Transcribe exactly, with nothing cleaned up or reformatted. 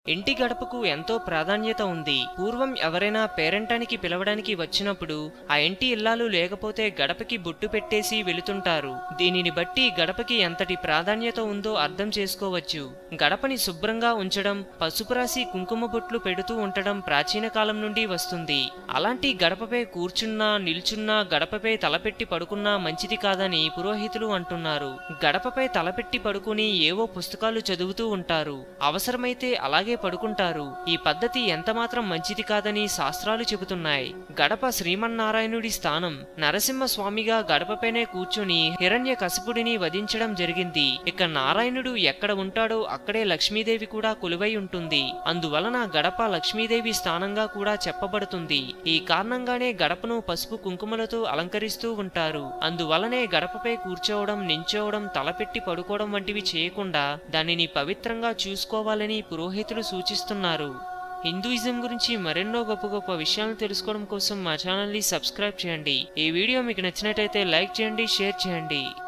ఇంటి గడపకు ఎంతో ప్రాధాన్యత ఉంది. పూర్వం ఎవరైనా పేరంటానికి పిలవడానికి వచ్చినప్పుడు ఆ ఇంటి ఇల్లాలు లేకపోతే గడపకి బొట్టు పెట్టేసి వెళుతుంటారు. దీనిని బట్టి గడపకి ఎంతటి ప్రాధాన్యత ఉందో అర్థం చేసుకోవచ్చు. గడపని శుభ్రంగా ఉంచడం, పసుపు రాసి కుంకుమ బొట్లు పెడుతూ ఉండడం ప్రాచీన కాలం నుండి వస్తుంది. అలాంటి గడపపై కూర్చున్నా, నిల్చున్నా, గడపపై తలపెట్టి పడుకున్నా మంచిది కాదని పురోహితులు అంటున్నారు. గడపపై తలపెట్టి పడుకుని ఏవో పుస్తకాలు చదువుతూ ఉంటారు. అవసరమైతే అలాగే పడుకుంటారు. ఈ పద్ధతి ఎంతమాత్రం మంచిది కాదని శాస్త్రాలు చెబుతున్నాయి. గడప శ్రీమన్నారాయణుడి స్థానం. నరసింహస్వామిగా గడపపైనే కూర్చుని హిరణ్యకశిపుడిని వధించడం జరిగింది. ఇక నారాయణుడు ఎక్కడ ఉంటాడో అక్కడే లక్ష్మీదేవి కూడా కొలువై ఉంటుంది. అందువలన గడప లక్ష్మీదేవి స్థానంగా కూడా చెప్పబడుతుంది. ఈ కారణంగానే గడపను పసుపు కుంకుమలతో అలంకరిస్తూ ఉంటారు. అందువలనే గడపపై కూర్చోవడం, నించోవడం, తలపెట్టి పడుకోవడం వంటివి చేయకుండా దానిని పవిత్రంగా చూసుకోవాలని పురోహితులు సూచిస్తున్నారు. హిందూయిజం గురించి మరెన్నో గొప్ప గొప్ప విషయాలను తెలుసుకోవడం కోసం మా ఛానల్ని సబ్స్క్రైబ్ చేయండి. ఈ వీడియో మీకు నచ్చినట్టయితే లైక్ చేయండి, షేర్ చేయండి.